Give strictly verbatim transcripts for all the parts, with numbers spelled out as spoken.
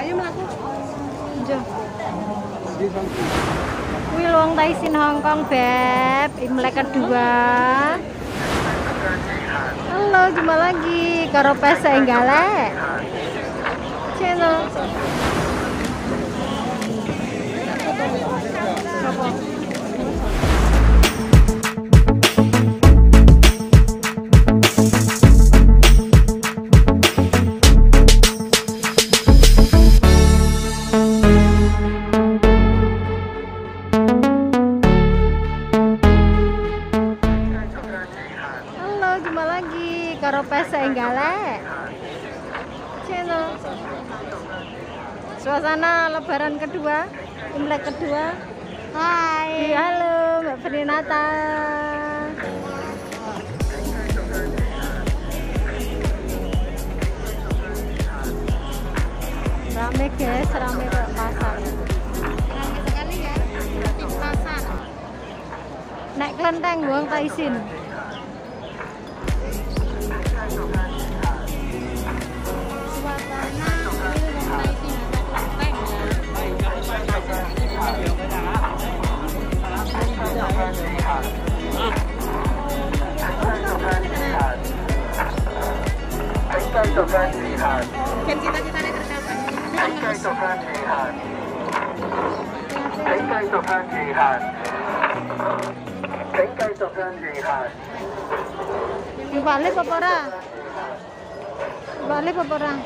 Ayo melaku. Jo. Kuil Wong Tai Sin Hongkong, Beb. Imlek kedua. Halo, jumpa lagi karo Pesek Nggalek. Channel. Karo Pesek Nggalek channel. Suasana lebaran kedua, Imlek kedua. Hai, halo Mbak Perinata. Rame guys, rame kayak pasar. Rame sekali ya, di pasar. Naik kelenteng Wong Tai Sin. Kan cita-citanya tercapai. Balik apa ora? Balik apa ora?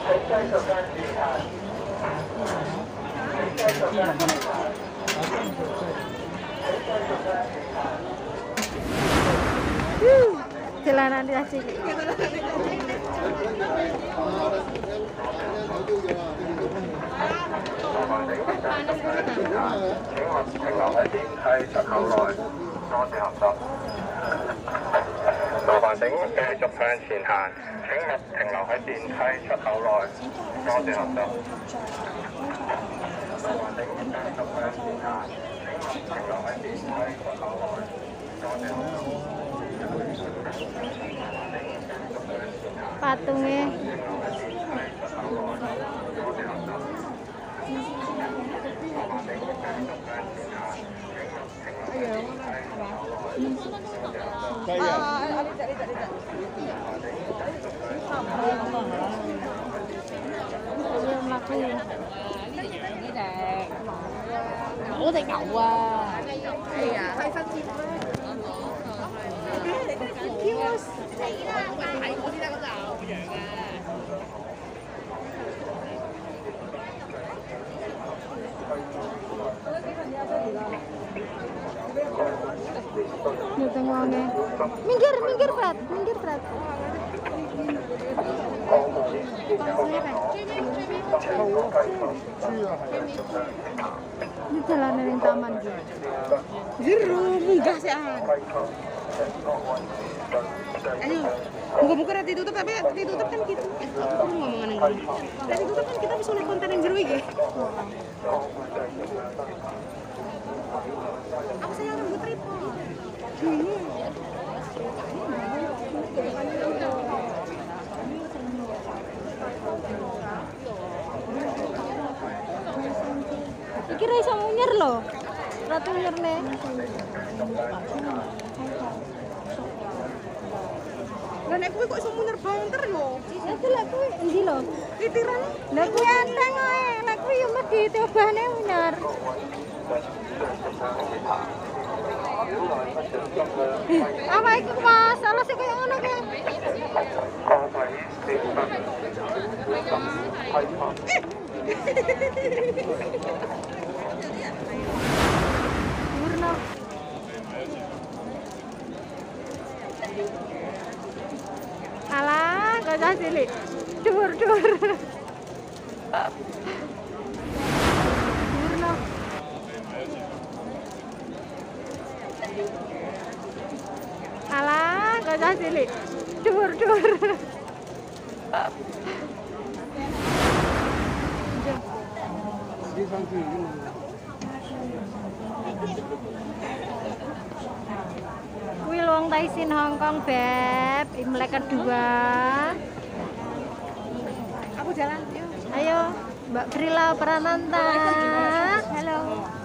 Jalanan di asik. Patungnya Ủa thì ngầu à. Đây à, hơi xanh chim. Nyuteng wonge. Minggir, minggir, Prat. Minggir, Prat. Ini jalanan yang taman gitu. Jeru, munggah sih ah. Ayo, muka-muka rati tutup tapi rati tutup kan gitu. Eh, aku ngomongan yang gini. Rati tutup kan kita bisa lihat konten yang jeru iki. Aku sayang rambut tripod. Iki ra iso munyer lho. Ratu nyerne. Lah nek kowe kok iso munyer banter yo. Ya itu lek kuwi endi lho? Titiran. Lah kuwi enteng ae. Lek kuwi yo mesti diobahne munyer. Apa iku masalah sih kayak ngono ki? Murno. Alah, kocak cilik. Dur-dur. Murno. Alah, kocak cilik. Dur-dur. Kuil Wong Tai Sin Hongkong, Beb. Imlek kedua. Aku jalan, yuk. Ayo. Mbak Prila Prananta. Halo.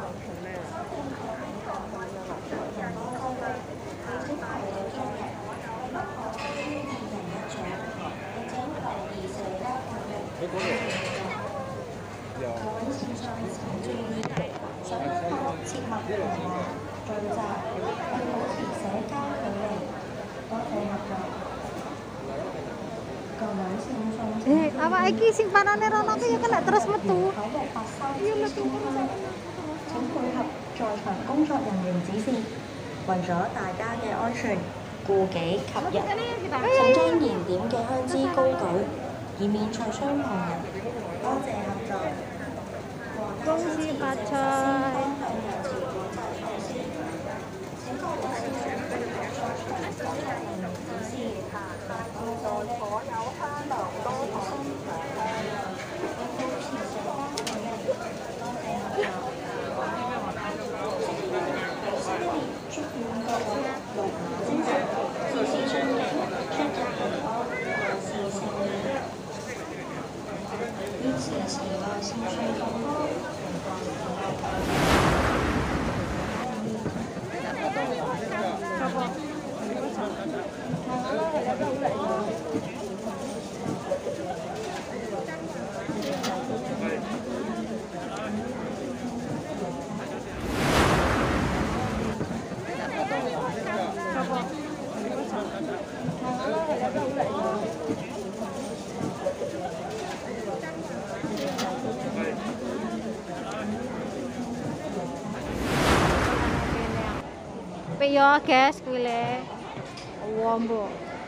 Eh, apa iki sing panane rono ki ya kena terus metu. Iya metu. 請配合在場工作人員指示，為咗大家嘅安全，顧己及人，請將燃點嘅香枝高舉，以免灼傷旁人。多謝合作。 恭喜發財！Yo guys, kuile wombo.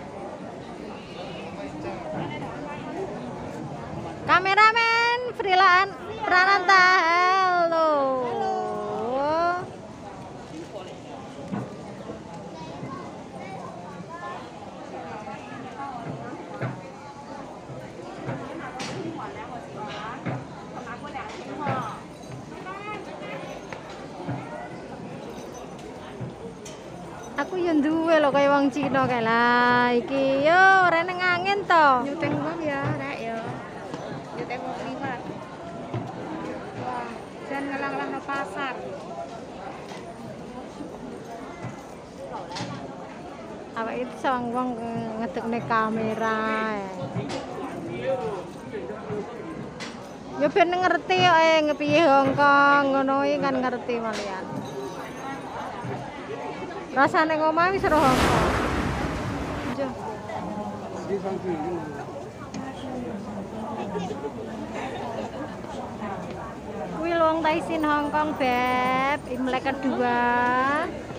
Kameramen Frilaan Prananta, halo. Aku yang duwe lho kaya wong Cina kae lah. Iki yo rene angin to. Nyuteng uang ya, Rek ya. Nyuteng uang liwat. Wah, jangan ngelang-ngelang ke pasar. Apa itu sang wong ngedekne kamera. Yo ben ngerti kok eh ngepiye Hongkong ngono iki kan ngerti malian. Rasane ngomong wis ro Hongkong. Jo. Kuil Wong Tai Sin Hongkong, Beb. Imlek kedua.